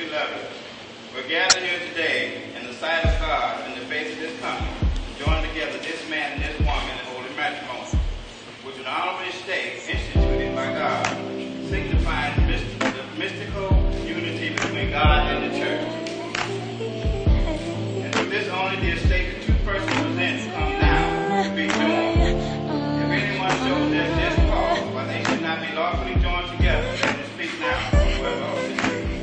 beloved, we're gathered here today in the sight of God in the face of this company, join together this man and this woman in holy matrimony, which is an honorable estate instituted by God, signifying the mystical unity between God and the church. And through this only the estate the two persons present come now to be joined. If anyone shows them this cause, why they should not be lawfully joined together, let them speak now. Whoever owes it.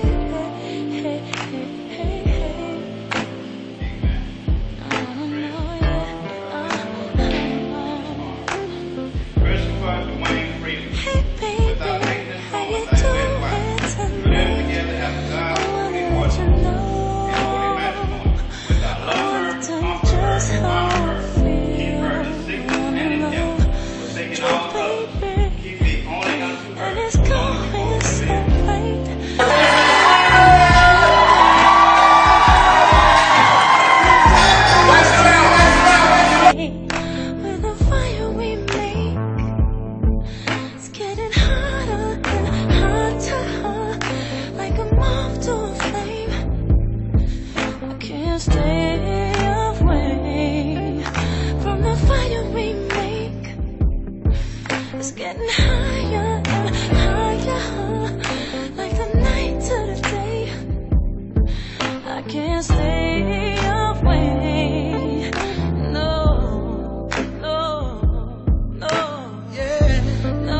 It's getting higher and higher, like the night to the day. I can't stay away. No, no, no, yeah, no,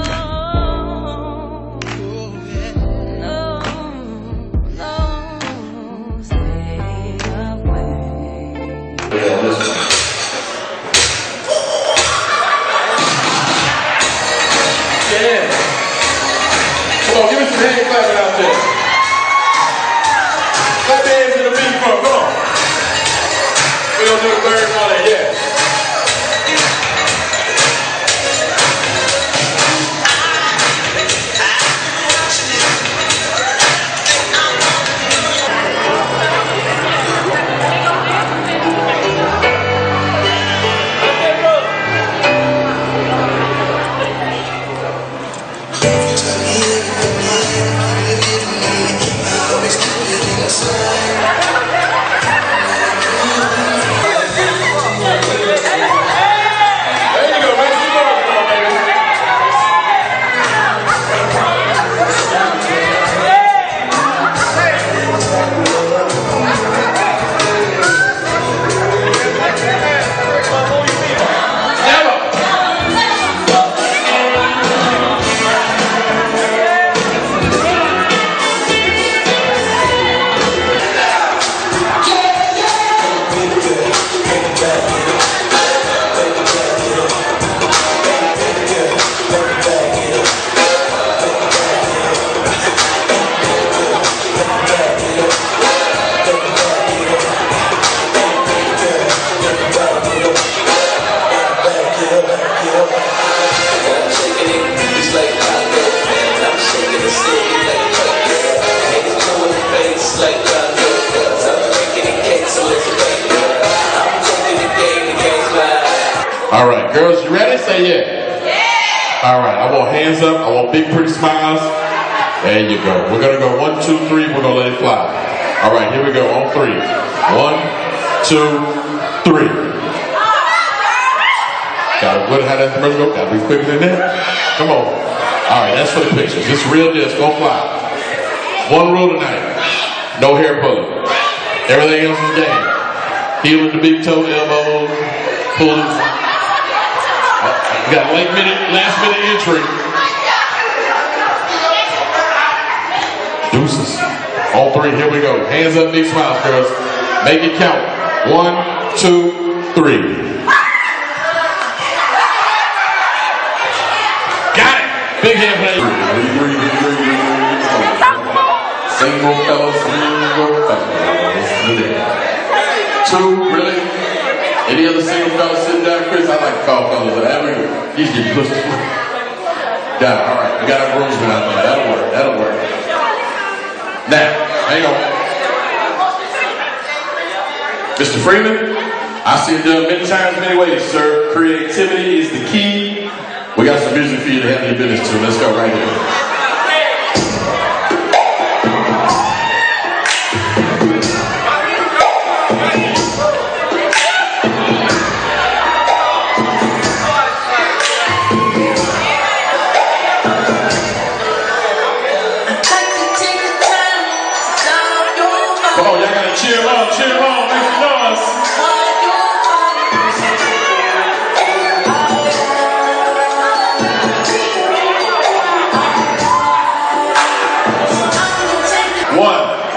no, no, stay away. Yeah. Come on, give me some hand clapping out there. Clap your hands to the beat for 'em, come on. We're gonna do the third one, yeah. All right, girls, you ready? Say yeah. Yeah. All right, I want hands up. I want big, pretty smiles. There you go. We're going to go 1, 2, 3. We're going to let it fly. All right, here we go on 3. 1, 2, 3. Got to how that first go. Got to be quicker than that. Come on. All right, that's for the pictures. This real deal. It's going to fly. One rule tonight. No hair pulling. Everything else is game. Heel at the big toe, elbows, pulling. We got last minute entry. Deuces. All 3, here we go. Hands up, big smiles, girls. Make it count. 1, 2, 3. Got it. Big hand play. Single fellas, single fellas. 2, really? Any other single fellas sitting down, Chris? I like to call fellas that. These get pushed. Got it. All right. We got our groomsmen out there. That'll work. That'll work. Now, hang on. Mr. Freeman, I see it done many times, many ways, sir. Creativity is the key. We got some music for you to handle your business to. Let's go right here.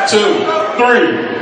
2, 3.